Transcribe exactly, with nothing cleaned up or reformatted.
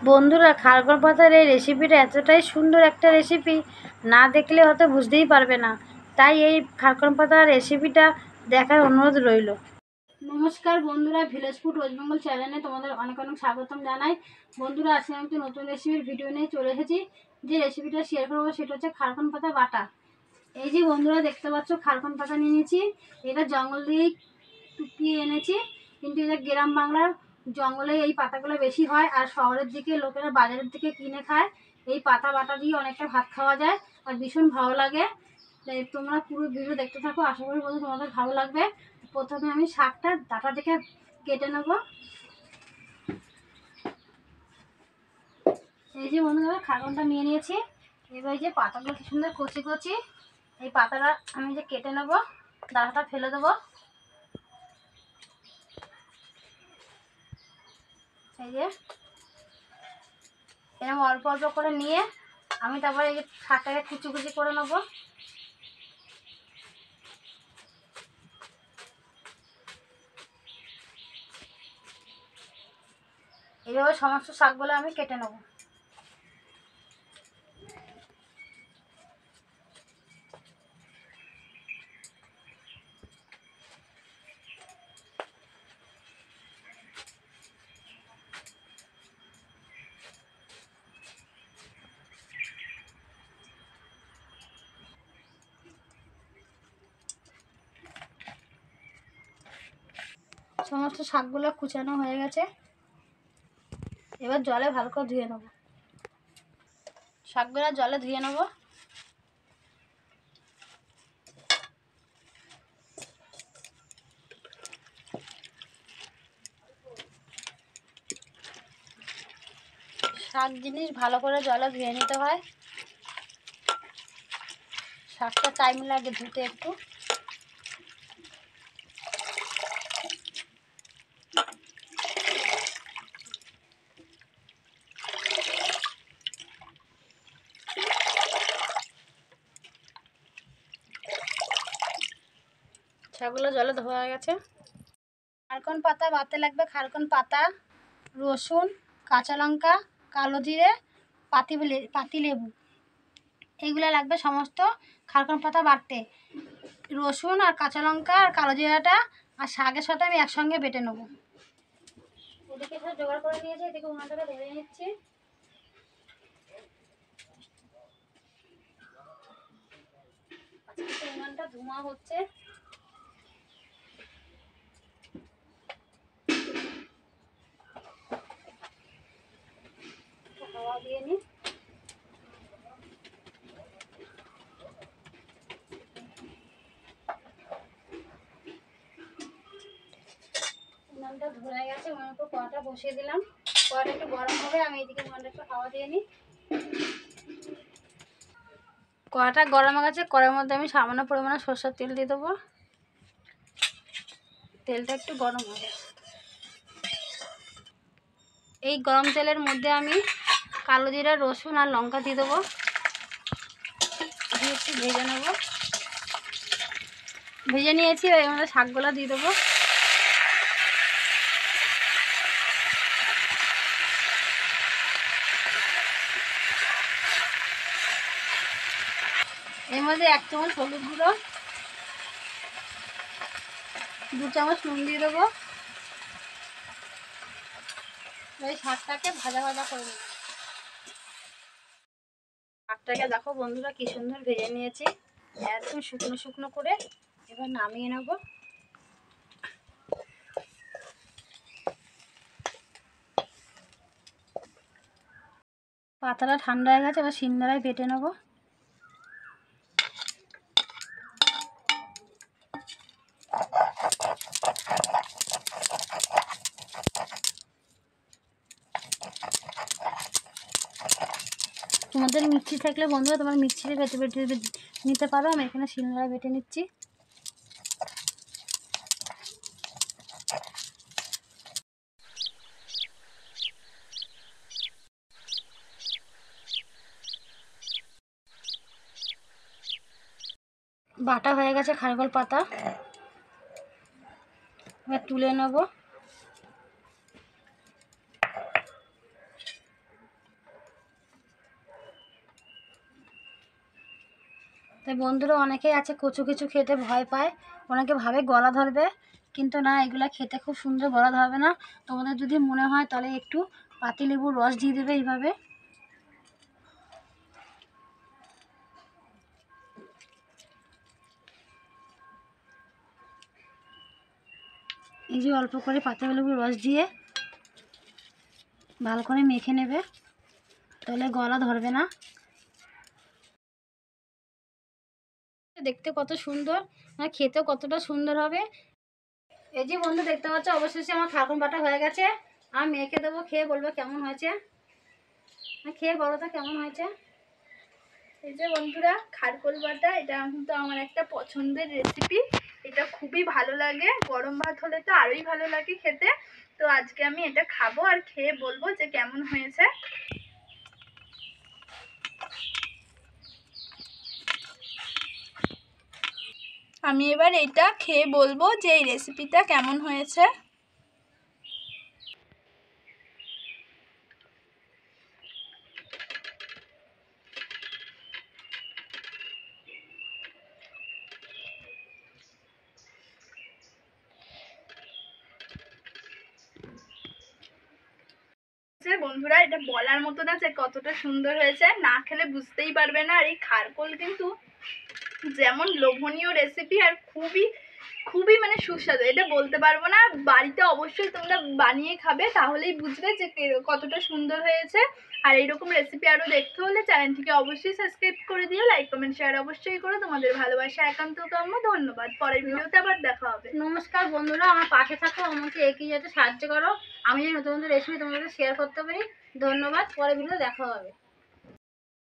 বন্ধুরা, খারকন পাতার এই রেসিপিটা এতটাই সুন্দর একটা রেসিপি, না দেখলে হয়তো বুঝতেই পারবে না। তাই এই খারকন পাতার রেসিপিটা দেখার অনুরোধ রইল। নমস্কার বন্ধুরা, ভিলেজ ফুড ওয়েস্ট বেঙ্গল চ্যানেলে তোমাদের অনেক অনেক স্বাগতম জানাই। বন্ধুরা, আজকে আমি একটি নতুন রেসিপির ভিডিও নিয়ে চলে এসেছি। যে রেসিপিটা শেয়ার করবো সেটা হচ্ছে খারকন পাতা বাটা। এই যে বন্ধুরা দেখতে পাচ্ছ, খারকন পাতা নিয়ে নিয়েছি। এটা জঙ্গল দিয়েই টুকিয়ে এনেছি, কিন্তু এটা গ্রাম বাংলার জঙ্গলে এই পাতাগুলো বেশি হয়, আর শহরের দিকে লোকেরা বাজারের দিকে কিনে খায়। এই পাতা বাটা দিয়ে অনেকটা ভাত খাওয়া যায় আর ভীষণ ভালো লাগে। তোমরা পুরো ভিডিও দেখতে থাকো, আশা করি বন্ধু তোমাদের ভালো লাগবে। প্রথমে আমি শাকটা ডাটা থেকে কেটে নেব। এই যে বন্ধুরা, খারকনটা নিয়ে নিয়েছি। এবার যে পাতাগুলো কি সুন্দর কচি কচি, এই পাতাটা আমি যে কেটে নেব, ডাটাটা ফেলে দেবো। এই যে এরকম অল্প অল্প করে নিয়ে আমি তারপরে এই যে শাকটাকে কুচি কুচি করে নেবো। এইভাবে সমস্ত শাকগুলো আমি কেটে নেব। সমস্ত শাকগুলো কুচানো হয়ে গেছে। এবার জলে ভালো করে ধুয়ে নেব। শাকগুলো জলে ধুয়ে নেব। শাক জিনিস ভালো করে জলে ধুয়ে নিতে হয়। শাকটা টাইম লাগে ধুতে একটু। শাকগুলো জলে ধোয়া হয়ে গেছে। খারকন পাতা বাটতে লাগবে খারকন পাতা, রসুন, কাঁচা লঙ্কা, কালো জিরে, পাতি পাতি লেবু, এইগুলো লাগবে সমস্ত খারকন পাতা বাটতে। রসুন আর কাঁচা লঙ্কা আর কালো জিরাটা আর শাকের সাথে আমি একসঙ্গে বেটে নেব। এদিকে সব জোগাড় করে নিয়েছি, এদিকে উনানটাকে ধরে নিচ্ছি। আজকে উনানটা ধোঁয়া হচ্ছে। হাওয়া দিয়ে নি। উনানটা ধরে গেছে, উনানের উপর কড়াটা বসিয়ে দিলাম। কড়াটা একটু গরম হবে, আমি এদিকে উনানটা একটু হাওয়া দিয়ে নিই। কড়াটা গরম হয়ে গেছে, কড়ার মধ্যে আমি সামান্য পরিমাণে সরষের তেল দিয়ে দেবো। তেলটা একটু গরম হবে। এই গরম তেলের মধ্যে আমি কালো জিরা, রসুন আর লঙ্কা দিয়ে দেবো। দিয়ে একটু ভেজে নেব। ভেজে নিয়েছি, এর মধ্যে শাকগুলো দিয়ে দেবো। এর মধ্যে এক চামচ হলুদ গুঁড়ো, দু চামচ নুন দিয়ে দেবো। এই শাকটাকে ভাজা ভাজা করে নেব। শাকটাকে দেখো বন্ধুরা কি সুন্দর ভেজে নিয়েছি, একদম শুকনো শুকনো করে। এবার নামিয়ে নেব। পাতাটা ঠান্ডা হয়ে গেছে, এবার শিলনোড়ায় বেটে নেব। তোমাদের মিক্সি থাকলে বন্ধুরা তোমার মিক্সিতে বেটে বেটে নিতে পারো, আমি এখানে শিলনোড়ায় বেটে নিচ্ছি। বাটা হয়ে গেছে খারকন পাতা, এবার তুলে নেব। তাই বন্ধুরা অনেকেই আছে কচু কিছু খেতে ভয় পায়, অনেকে ভাবে গলা ধরবে, কিন্তু না, এগুলো খেতে খুব সুন্দর, গলা ধরবে না। তোমাদের যদি মনে হয় তাহলে একটু পাতিলেবুর রস দিয়ে দেবে এইভাবে। এই যে অল্প করে পাতিলেবুর রস দিয়ে ভালো করে মেখে নেবে, তাহলে গলা ধরবে না। দেখতে কত সুন্দর, আর খেতেও কতটা সুন্দর হবে। এই যে বন্ধু দেখতে পাচ্ছ, অবশেষে আমার খারকন বাটা হয়ে গেছে। আমি মেখে দেবো, খেয়ে বলবো কেমন হয়েছে। খেয়ে বলো তো কেমন হয়েছে। এই যে বন্ধুরা, খারকোল বাটা এটা কিন্তু আমার একটা পছন্দের রেসিপি। এটা খুবই ভালো লাগে, গরম ভাত হলে তো আরোই ভালো লাগে খেতে। তো আজকে আমি এটা খাবো আর খেয়ে বলবো যে কেমন হয়েছে। আমি এবার এটা খেয়ে বলবো যে এই রেসিপিটা কেমন হয়েছে। বন্ধুরা, এটা বলার মতো না যে কতটা সুন্দর হয়েছে, না খেলে বুঝতেই পারবে না। আর এই খারকোল কিন্তু যেমন লোভনীয় রেসিপি আর খুবই খুবই মানে সুস্বাদু, এটা বলতে পারবো না। বাড়িতে অবশ্যই তোমরা বানিয়ে খাবে, তাহলেই বুঝবে যে কতটা সুন্দর হয়েছে। আর এইরকম রেসিপি আরও দেখতে হলে চ্যানেলটিকে অবশ্যই সাবস্ক্রাইব করে দিও, লাইক কমেন্ট শেয়ার অবশ্যই করো। তোমাদের ভালোবাসা একান্ত কাম্য। ধন্যবাদ। পরের ভিডিওতে আবার দেখা হবে। নমস্কার বন্ধুরা, আমার পাশে থাকো, আমাকে এগিয়ে যেতে সাহায্য করো, আমি যেন নতুন নতুন রেসিপি তোমাদের শেয়ার করতে পারি। ধন্যবাদ, পরের ভিডিও দেখা হবে।